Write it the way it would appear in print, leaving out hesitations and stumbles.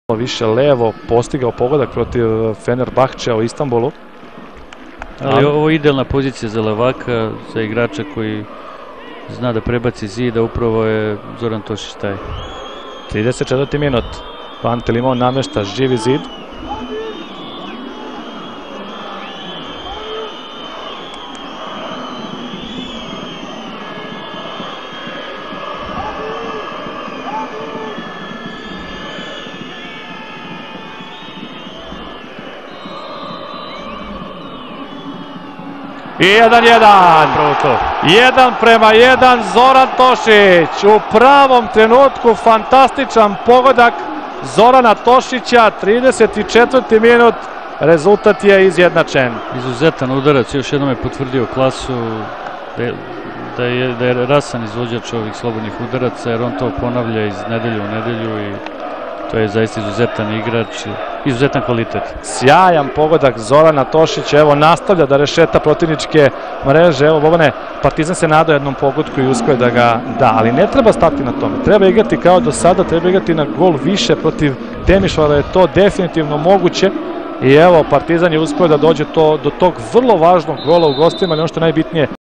Više levo, postigao pogodak protiv Fenerbahčeja u Istanbulu. Ali ovo je idealna pozicija za levaka, za igrača koji zna da prebaci zida, upravo je Zoran Tošić taj. 34. minut. Pantelimon namešta živi zid. I 1-1. 1:1, Zoran Tošić. U pravom trenutku fantastičan pogodak Zorana Tošića, 34. minut, rezultat je izjednačen. Izuzetan udarac, još jednom je potvrdio klasu da je rasan izvođač ovih slobodnih udaraca, jer on to ponavlja iz nedelju u nedelju i to je zaista izuzetan igrač, izuzetan kvalitet. Sjajan pogodak Zorana Tošića, evo nastavlja da rešeta protivničke mreže, evo Bobane, Partizan se nadao jednom pogodku i uspeo da ga da, ali ne treba stati na tome, treba igrati kao do sada, treba igrati na gol više protiv Temišvara, je to definitivno moguće i evo Partizan je uspeo da dođe do tog vrlo važnog gola u gostima, ali ono što je najbitnije,